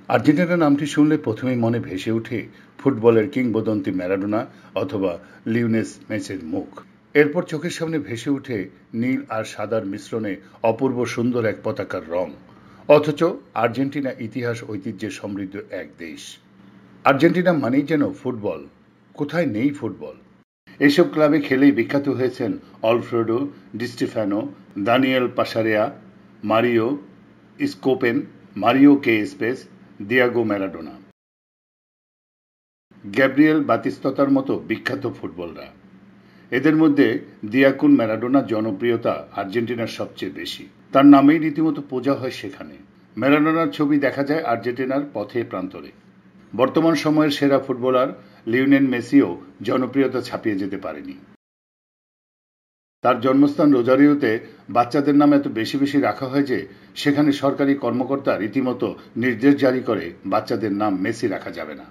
Argentina নামটি শুনলে প্রথমেই মনে ভেসে ওঠে ফুটবলের কিংবদন্তি ম্যারাডোনা অথবা লিওনেল মেসির মুখ। এরপর চোখের সামনে ভেসে ওঠে নীল আর সাদার মিশ্রণে অপূর্ব সুন্দর এক পতাকার রং। অথচ আর্জেন্টিনা ইতিহাস ঐতিহ্যে সমৃদ্ধ এক দেশ। আর্জেন্টিনা মানেই যেন ফুটবল, কোথায় নেই ফুটবল। এইসব ক্লাবে খেলেই বিখ্যাত হয়েছেন Alfredo Di Stefano, Daniel Passarella, Mario স্কোপেন, Mario Kempes, Diego Maradona, Gabriel বাতিস্ততার মতো বিখ্যাত ফুটবলরা। এদের মধ্যে দিয়াকুন ম্যারাডোনার জনপ্রিয়তা আর্জেন্টিনার সবচেয়ে বেশি। তার নামেই রীতিমতো পূজা হয় সেখানে। ম্যারাডোনার ছবি দেখা যায় আর্জেন্টিনার পথে প্রান্তরে। বর্তমান সময়ের সেরা ফুটবলার লিওনেল মেসিও জনপ্রিয়তা ছাপিয়ে যেতে পারেনি। তার জন্মস্থান রোজারিওতে বাচ্চাদের নাম এত বেশি বেশি রাখা হয় যে সেখানে সরকারি কর্মকর্তা রীতিমতো নির্দেশ জারি করে বাচ্চাদের নাম মেসি রাখা যাবে না।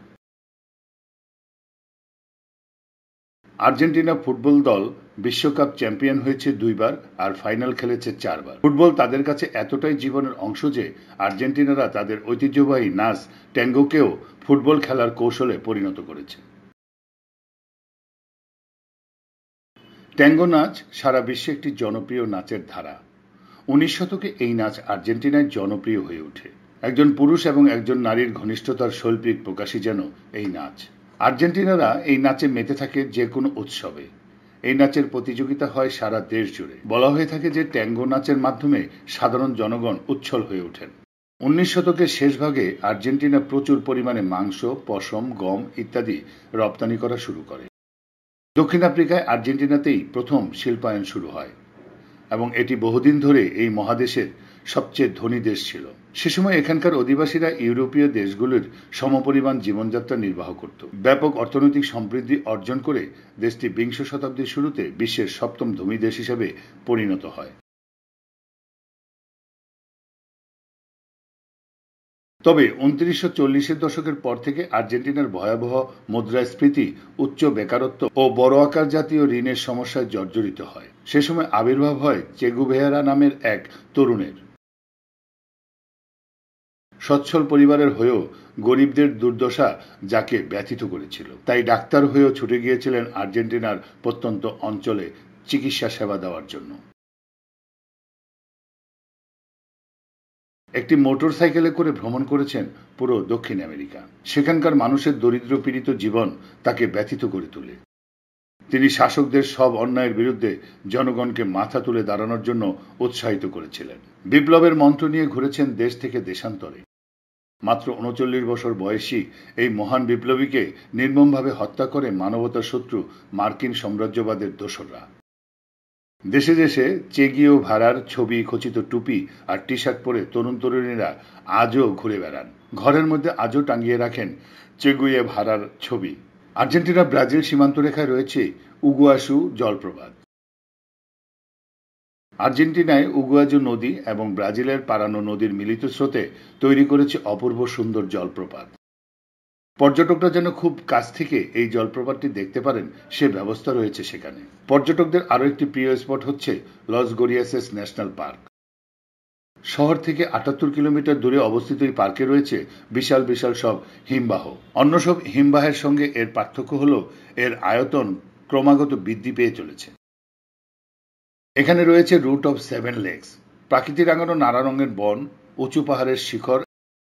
আর্জেন্টিনা ফুটবল দল বিশ্বকাপ চ্যাম্পিয়ন হয়েছে 2 বার আর ফাইনাল খেলেছে 4 বার। ফুটবল তাদের কাছে এতটাই জীবনের অংশ যে আর্জেন্টিনারা তাদের ঐতিহ্যবাহী নাচ ট্যাঙ্গোকেও ফুটবল খেলার কৌশলে পরিণত করেছে। ট্যাঙ্গো নাচ সারা বিশ্বে একটি জনপ্রিয় নাচের ধারা। 19 শতকে এই নাচ আর্জেন্টিনায় জনপ্রিয় হয়ে ওঠে। একজন পুরুষ এবং একজন নারীর ঘনিষ্ঠতার শৈল্পিক প্রকাশই যেন এই নাচ। আর্জেন্টিনারা এই নাচে মেতে থাকে যে কোনো উৎসবে। এই নাচের প্রতিযোগিতা হয় সারা দেশ জুড়ে। বলা হয়ে থাকে যে ট্যাঙ্গো নাচের মাধ্যমে সাধারণ জনগণ উচ্ছল হয়ে ওঠেন। 19 শতকের শেষ ভাগে আর্জেন্টিনা প্রচুর পরিমাণে মাংস, পশম, গম ইত্যাদি রপ্তানি করা শুরু করে। দক্ষিণ আফ্রিকায় আর্জেন্টিনাতেই প্রথম শিল্পায়ন শুরু হয় এবং এটি বহুদিন ধরে এই মহাদেশের সবচেয়ে ধনী দেশ ছিল। সে সময় এখানকার অধিবাসীরা ইউরোপীয় দেশগুলির সমপরিমাণ জীবনযাত্রা নির্বাহ করত। ব্যাপক অর্থনৈতিক সমৃদ্ধি অর্জন করে দেশটি 20 শতাব্দীর শুরুতে বিশ্বের 7ম ধনী দেশ হিসেবে পরিণত হয়। তবে 1940-এর দশকের পর থেকে আর্জেন্টিনার ভয়াবহ মুদ্রাস্ফীতি, উচ্চ বেকারত্ব ও বড় আকার জাতীয় ঋণের সমস্যায় জর্জরিত হয়। সে সময় আবির্ভাব হয় চে গুয়েভারা নামের এক তরুণের। সচ্ছল পরিবারের হয়েও গরিবদের দুর্দশা যাকে ব্যথিত করেছিল, তাই ডাক্তার হয়েও ছুটে গিয়েছিলেন আর্জেন্টিনার প্রত্যন্ত অঞ্চলে চিকিৎসা সেবা দেওয়ার জন্য। একটি মোটর সাইকেলে করে ভ্রমণ করেছেন পুরো দক্ষিণ আমেরিকা। সেখানকার মানুষের দরিদ্র পীড়িত জীবন তাকে ব্যথিত করে তোলে। তিনি শাসকদের সব অন্যায়ের বিরুদ্ধে জনগণকে মাথা তুলে দাঁড়ানোর জন্য উৎসাহিত করেছিলেন। বিপ্লবের মন্ত্র নিয়ে ঘুরেছেন দেশ থেকে দেশান্তরে। মাত্র 39 বছর বয়সী এই মহান বিপ্লবীকে নির্মমভাবে হত্যা করে মানবতার শত্রু মার্কিন সাম্রাজ্যবাদের দোসররা। দেশে দেশে চে গুয়েভারার ছবি খচিত টুপি আর টি শার্ট পরে তরুণ তরুণীরা আজও ঘুরে বেড়ান। ঘরের মধ্যে আজও টাঙিয়ে রাখেন চে গুয়েভারার ছবি। আর্জেন্টিনা ব্রাজিল সীমান্ত রেখায় রয়েছে উগুয়াসু জলপ্রপাত। আর্জেন্টিনায় উগুয়াজু নদী এবং ব্রাজিলের পারানো নদীর মিলিত স্রোতে তৈরি করেছে অপূর্ব সুন্দর জলপ্রপাত। পর্যটকরা যেন খুব কাছ থেকে এই জলপ্রপাতটি দেখতে পারেন সে ব্যবস্থা রয়েছে সেখানে। পর্যটকদের আরও একটি প্রিয় স্পট হচ্ছে লস গরিয়াসেস ন্যাশনাল পার্ক। শহর থেকে 78 কিলোমিটার দূরে অবস্থিত এই পার্কে রয়েছে বিশাল বিশাল সব হিমবাহ। অন্য সব হিমবাহের সঙ্গে এর পার্থক্য হল এর আয়তন ক্রমাগত বৃদ্ধি পেয়ে চলেছে। এখানে রয়েছে রুট অফ 7 লেকস, প্রাকৃতিক রাঙানো নানা রঙের বন, উঁচু পাহাড়ের শিখর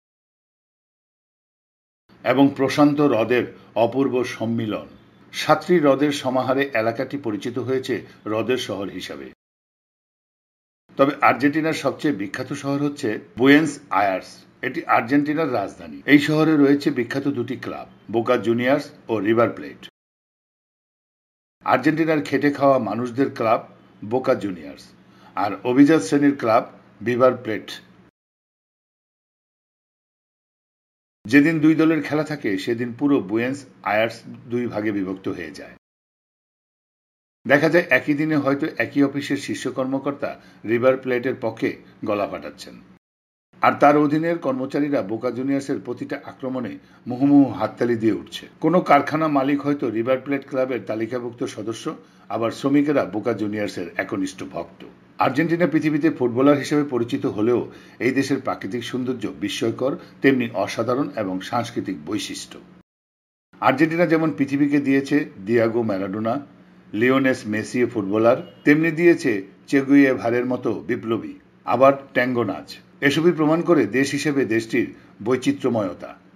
এবং প্রশান্ত হ্রদের অপূর্ব সম্মিলন। 7টি হ্রদের সমাহারে এলাকাটি পরিচিত হয়েছে হ্রদের শহর হিসাবে। তবে আর্জেন্টিনার সবচেয়ে বিখ্যাত শহর হচ্ছে বুয়েন্স আয়ার্স। এটি আর্জেন্টিনার রাজধানী। এই শহরে রয়েছে বিখ্যাত দুটি ক্লাব, বোকা জুনিয়র্স ও রিভার প্লেট। আর্জেন্টিনার খেটে খাওয়া মানুষদের ক্লাব বোকা জুনিয়র্স আর অভিজাত শ্রেণীর ক্লাব রিভার প্লেট। যেদিন দুই দলের খেলা থাকে সেদিন পুরো বুয়েন্স আয়ার্স 2 ভাগে বিভক্ত হয়ে যায়। দেখা যায় একই দিনে হয়তো একই অফিসের শীর্ষ কর্মকর্তা রিভার প্লেটের পক্ষে গলা ফাটাচ্ছেন, আর তার অধীনের কর্মচারীরা বোকা জুনিয়র্সের প্রতিটা আক্রমণে মুহুর্মুহু হাততালি দিয়ে উঠছে। কোনো কারখানা মালিক হয়তো রিভার প্লেট ক্লাবের তালিকাভুক্ত সদস্য, আবার শ্রমিকেরা বোকা জুনিয়র্সের একনিষ্ঠ ভক্ত। আর্জেন্টিনা পৃথিবীতে ফুটবলার হিসেবে পরিচিত হলেও এই দেশের প্রাকৃতিক সৌন্দর্য বিস্ময়কর, তেমনি অসাধারণ এবং সাংস্কৃতিক বৈশিষ্ট্য। আর্জেন্টিনা যেমন পৃথিবীকে দিয়েছে Diego Maradona, Lionel Messi footballer, তেমনি দিয়েছে চে গুয়েভারের মতো বিপ্লবী, আবার ট্যাঙ্গো নাচ। এসবই প্রমাণ করে দেশ হিসেবে দেশটির বৈচিত্র্যময়তা।